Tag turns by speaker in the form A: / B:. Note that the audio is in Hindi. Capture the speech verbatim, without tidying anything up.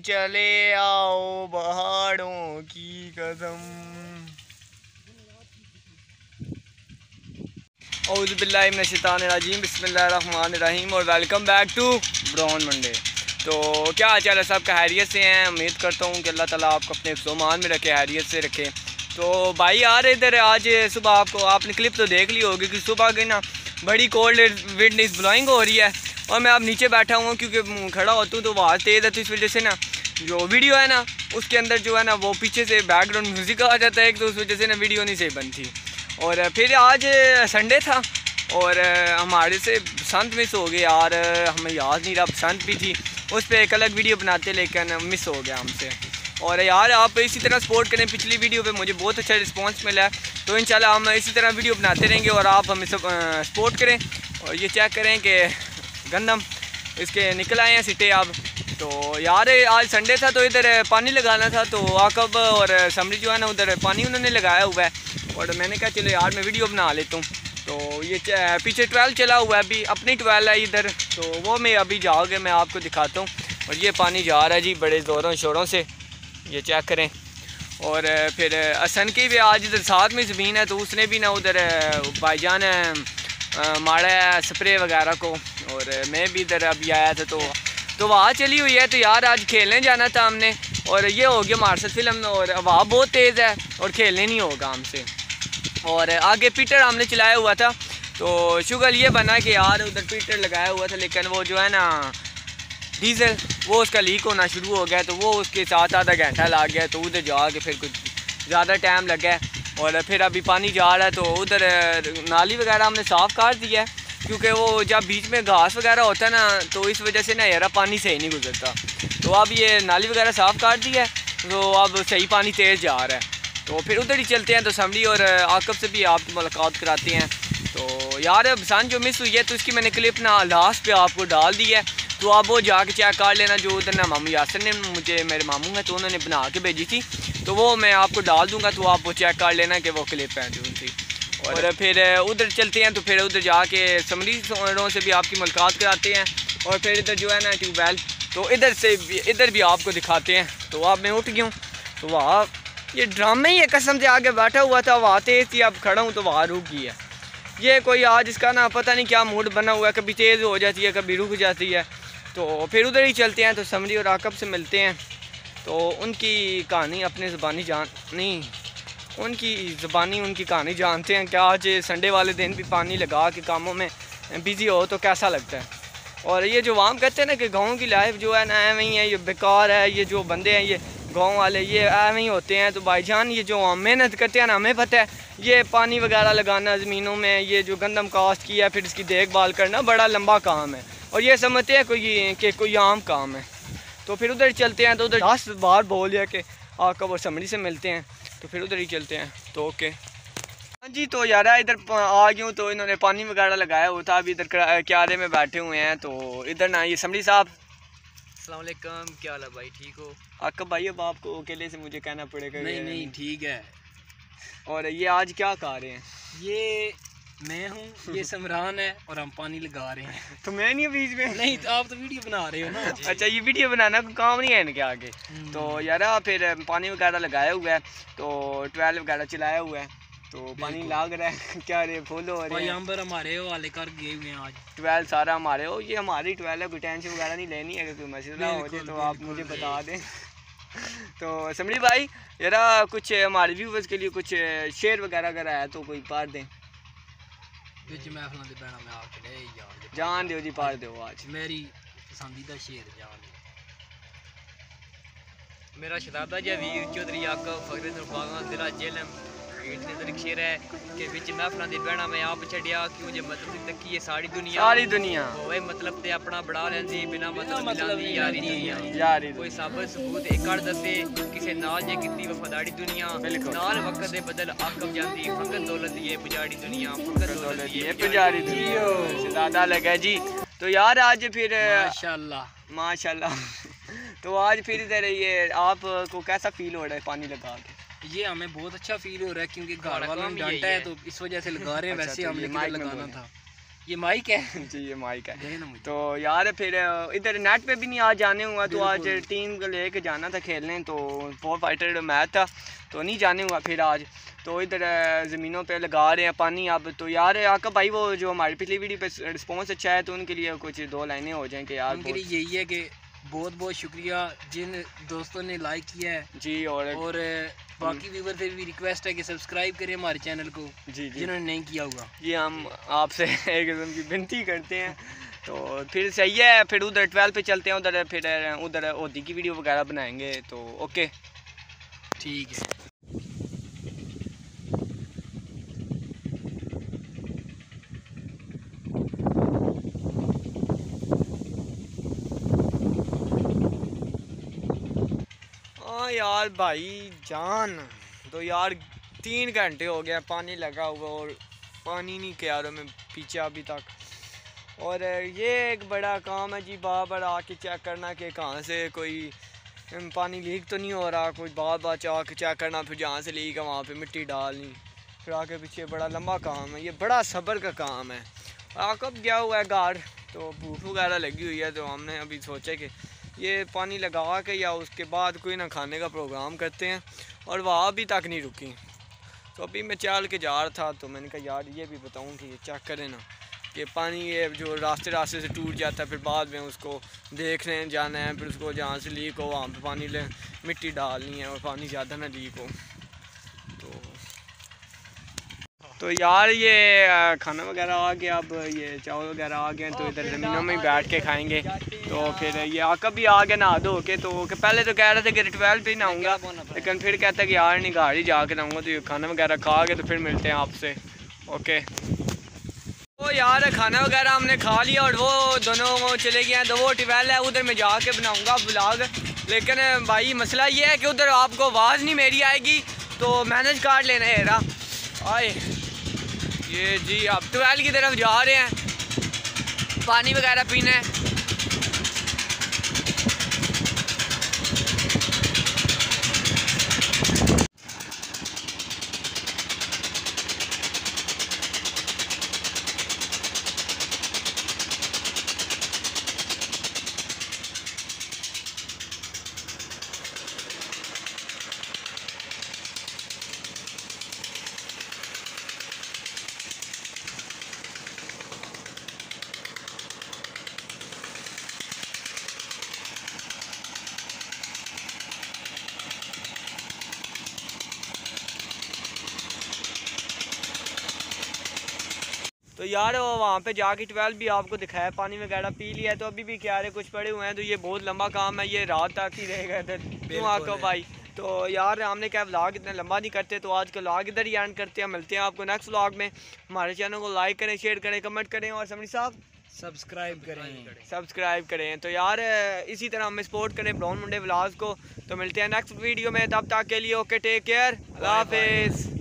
A: चले आओ पहाड़ों की कसम। औज़ु बिल्लाहि मिनश शैतानिर रजीम, बिस्मिल्लाहिर रहमानिर रहीम और welcome back to Brown Monday. तो क्या हाल चाल है, सब खैरियत से हैं। उम्मीद करता हूँ कि अल्लाह ताला आपको अपने हिफ्ज़-ओ-मान में रखे, खैरियत से रखे। तो भाई यार इधर आज सुबह आपको आपने क्लिप तो देख ली होगी कि सुबह की ना बड़ी कोल्ड विंड इस ब्लोइंग हो रही है और मैं अब नीचे बैठा हुआ हूँ क्योंकि खड़ा होता हूँ तो आवाज़ तेज़ है, तो इस वजह से ना जो वीडियो है ना उसके अंदर जो है ना वो पीछे से बैकग्राउंड म्यूज़िक आ जाता है, तो उस वजह से ना वीडियो नहीं सही बनती। और फिर आज संडे था और हमारे से बसंत मिस हो गई यार, हमें याद नहीं रहा बसंत भी थी, उस पर एक अलग वीडियो बनाते लेकिन मिस हो गया हमसे। और यार आप इसी तरह सपोर्ट करें, पिछली वीडियो पे मुझे बहुत अच्छा रिस्पांस मिला है, तो इंशाल्लाह हम इसी तरह वीडियो बनाते रहेंगे और आप हमें सब सपोर्ट करें। और ये चेक करें कि गंदम इसके निकल आए हैं सिट्टे अब। तो यार आज संडे था तो इधर पानी लगाना था, तो आकब और समरी जो है ना उधर पानी उन्होंने लगाया हुआ है और मैंने कहा चलो यार मैं वीडियो बना लेता हूँ। तो ये पीछे ट्वेल्व चला हुआ है, अभी अपनी ट्वेल्व है इधर, तो वो मैं अभी जाओगे मैं आपको दिखाता हूँ। और ये पानी जा रहा है जी बड़े ज़ोरों शोरों से, ये चेक करें। और फिर असन की भी आज इधर साथ में ज़मीन है, तो उसने भी ना उधर भाईजान मारा है स्प्रे वगैरह को, और मैं भी इधर अभी आया था तो तो वहाँ चली हुई है। तो यार आज खेलने जाना था हमने और ये हो गया हमारे साथ फिल्म, और हवा बहुत तेज़ है और खेलने नहीं होगा हमसे। और आगे पीटर हमने चलाया हुआ था, तो शुगर ये बना कि यार उधर पीटर लगाया हुआ था लेकिन वो जो है ना डीज़ल वो उसका लीक होना शुरू हो गया, तो वो उसके साथ आधा घंटा लग गया, तो उधर जाके फिर कुछ ज़्यादा टाइम लगा। और फिर अभी पानी जा रहा है तो उधर नाली वगैरह हमने साफ़ कर दिया है क्योंकि वो जब बीच में घास वगैरह होता है ना तो इस वजह से ना यार पानी सही नहीं गुजरता, तो अब ये नाली वगैरह साफ़ कर दी है, तो अब सही पानी तेज़ जा रहा है। तो फिर उधर ही चलते हैं, तो समरी और आकब से भी आपकी मुलाकात कराते हैं। तो यार बसंत जो मिस हुई है तो इसकी मैंने क्लिप ना लास्ट पे आपको डाल दी है, तो आप वो जाके चेक कर लेना। जो उधर ना मामू यासर ने मुझे, मेरे मामू हैं तो उन्होंने बना के भेजी थी, तो वो मैं आपको डाल दूँगा, तो आप वो चेक कर लेना कि वो क्लिप है जो थी। और फिर उधर चलते हैं, तो फिर उधर जाके समरीरों से भी आपकी मुलाकात कराते हैं। और फिर इधर जो है ना ट्यूबवेल, तो इधर से इधर भी आपको दिखाते हैं। तो अब मैं उठ गया हूँ, तो वहाँ ये ड्रामे ही है, कसम से आगे बैठा हुआ था, वहाँ तेज़ थी, अब खड़ा हूँ तो वहाँ रुक गई है। ये कोई आज इसका ना पता नहीं क्या मूड बना हुआ है, कभी तेज़ हो जाती है कभी रुक जाती है। तो फिर उधर ही चलते हैं, तो समरी और आकब से मिलते हैं, तो उनकी कहानी अपने ज़बानी जान नहीं उनकी ज़बानी उनकी कहानी जानते हैं। क्या आज संडे वाले दिन भी पानी लगा के कामों में बिज़ी हो तो कैसा लगता है। और ये जो वाम कहते हैं ना कि गाँव की लाइफ जो है ना एवं ही है, ये बेकार है, ये जो बंदे हैं ये गांव वाले ये एवं ही होते हैं। तो भाईजान ये जो मेहनत करते हैं ना, हमें पता है ये पानी वगैरह लगाना ज़मीनों में, ये जो गंदम कास्ट किया है फिर इसकी देखभाल करना बड़ा लंबा काम है, और ये समझते हैं कोई कि कोई आम काम है। तो फिर उधर चलते हैं, तो उधर दस बार बोल दिया कि आकब और समरी से मिलते हैं, तो फिर उधर ही चलते हैं। तो ओके हाँ जी, तो यार इधर आ गया हूँ, तो इन्होंने पानी वगैरह लगाया हुआ था, अभी इधर क्यारे में बैठे हुए हैं। तो इधर ना ये समरी साहब,
B: अस्सलाम वालेकुम, क्या हाल है भाई, ठीक हो?
A: आकब भाई अब आपको अकेले से मुझे कहना पड़ेगा।
B: नहीं नहीं ठीक है।
A: और ये आज क्या खा रहे हैं?
B: ये मैं हूँ, ये समरान है और हम पानी लगा रहे हैं।
A: तो मैं नहीं बीच में?
B: नहीं तो आप तो वीडियो बना रहे हो ना।
A: अच्छा ये वीडियो बनाना कोई काम नहीं है इनके आगे। तो यार फिर पानी वगैरह लगाया हुआ है, तो ट्वेल्व वगैरह चलाया हुआ है, तो पानी लाग रहा है क्या रे फूल हो रहे हैं।
B: अंबर हमारे वाले कर गए हुए हैं आज,
A: ट्वेल्व सारा हमारे हो, ये हमारी ट्वेल्व है, कोई टेंशन वगैरह नहीं लेनी है, कोई मसला हो जाए तो आप मुझे बता दें। तो समरी भाई यार कुछ हमारे व्यूवर्स के लिए कुछ शेयर वगैरह अगर आया तो कोई पार दें। जान दो जी, पार दो आज मेरी
B: पसंदीदा शेर जान
C: मेरा शहजादा जी वीर चौधरी आकब फखरे बागा जिला जेलम शेर है कि बिच महफलों की बहना मैं आप छड़िया क्यों जे मतलब तकी है सारी दुनिया
A: सारी दुनिया
C: होए मतलब ते अपना बढ़ा लेंदी बिना मतलब मिलांदी यारी दुनिया
A: यारी
C: कोई साबित सबूत एक कर दसे किसे नाल जे कितनी वफादारी दुनिया नाल वक्त दे बदल आकब जाती फंगत दौलत ये पुजारी दुनिया फंगत दौलत ये
A: पुजारी दुनिया शहजादा लगा जी। तो यार आज फिर
B: माशाल्लाह
A: माशाल्लाह तो आज फिर इधर ये आपको कैसा फील हो रहा है पानी लगा के?
B: ये हमें बहुत अच्छा फील हो रहा है क्योंकि घर वालों ने डांटा है तो इस वजह से लगा रहे हैं। वैसे हमने लगाना था ये माइक है
A: जी ये माइक है।
B: दे ना मुझे।
A: तो यार फिर इधर नेट पे भी नहीं आज जाने हुआ, तो आज
B: बिल्कुल।
A: टीम को लेके जाना था खेलने, तो फोर फाइटर मैच था तो नहीं जाने हुआ फिर आज। तो इधर ज़मीनों पे लगा रहे हैं पानी अब। तो यार आका भाई वो जो हमारी पिछली वीडियो पे रिस्पॉन्स अच्छा है, तो उनके लिए कुछ दो लाइनें हो जाएं कि यार
B: उनके लिए यही है कि बहुत बहुत शुक्रिया जिन दोस्तों ने लाइक किया है
A: जी, और
B: और बाकी व्यूवर से भी रिक्वेस्ट है कि सब्सक्राइब करें हमारे चैनल को
A: जी जी
B: जिन्होंने नहीं किया होगा।
A: जी हम आपसे एक किस्म की विनती करते हैं। तो फिर सही है, फिर उधर ट्वेल्व पे चलते हैं, उधर फिर उधर ओदी की वीडियो वगैरह बनाएंगे। तो ओके
B: ठीक है।
A: हाँ यार भाई जान, तो यार तीन घंटे हो गया पानी लगा हुआ और पानी नहीं क्यारों में पीछे अभी तक। और ये एक बड़ा काम है जी, बार बार आके चेक करना कि कहाँ से कोई पानी लीक तो नहीं हो रहा, कोई बार बार आके चेक करना, फिर जहाँ से लीक है वहाँ पे मिट्टी डालनी, फिर आगे पीछे बड़ा लंबा काम है, ये बड़ा सब्र का काम है। आकब गया हुआ है गार, तो भूख वगैरह लगी हुई है, तो हमने अभी सोचा कि ये पानी लगा के या उसके बाद कोई ना खाने का प्रोग्राम करते हैं। और वह अभी तक नहीं रुकी, तो अभी मैं चल के जा रहा था, तो मैंने कहा यार ये भी बताऊं कि ये चेक करें ना कि पानी ये जो रास्ते रास्ते से टूट जाता है, फिर बाद में उसको देखने जाना है, फिर उसको जहाँ से लीक हो वहाँ पे पानी ले मिट्टी डालनी है और पानी ज़्यादा ना लीक हो। तो तो यार ये खाना वगैरह आ गया, अब ये चावल वगैरह आ गए, तो इधर ज़मीनों में ही बैठ के खाएंगे। तो फिर ये आका भी आ गया नहा धो के, तो पहले तो कह रहा था कि ट्वेल्व पे ही नहाऊंगा, लेकिन फिर कहता है कि यार नहीं गाड़ी जा के नहाऊंगा। तो ये खाना वगैरह खा के तो फिर मिलते हैं आपसे। ओके तो यार खाना वगैरह हमने खा लिया और वो दोनों चले गए हैं, तो वो ट्वेल्व है उधर मैं जाके बनाऊँगा ब्लॉग। लेकिन भाई मसला ये है कि उधर आपको आवाज़ नहीं मेरी आएगी, तो मैनेज कार्ड लेना है रहा आए। ये जी आप ट्वेल्व की तरफ जा रहे हैं पानी वगैरह पीने। तो यार वो वहाँ पे जाके ट्वेल्व भी आपको दिखाया, पानी वगैरह पी लिया है, तो अभी भी क्या रहे कुछ पड़े हुए हैं, तो ये बहुत लंबा काम है, ये रात तक ही रहेगा इधर। क्यों आपको भाई? तो यार हमने क्या व्लॉग इतना लंबा नहीं करते, तो आज का व्लॉग इधर ही एंड करते हैं। मिलते हैं आपको नेक्स्ट व्लॉग में। हमारे चैनल को लाइक करें, शेयर करें, कमेंट करें और समरी साहब
B: सब्सक्राइब करें
A: सब्सक्राइब करें। तो यार इसी तरह हमें सपोर्ट करें ब्राउन मंडे व्लॉग्स को। तो मिलते हैं नेक्स्ट वीडियो में, तब तक के लिए ओके टेक केयर, अल्लाह हाफिज़।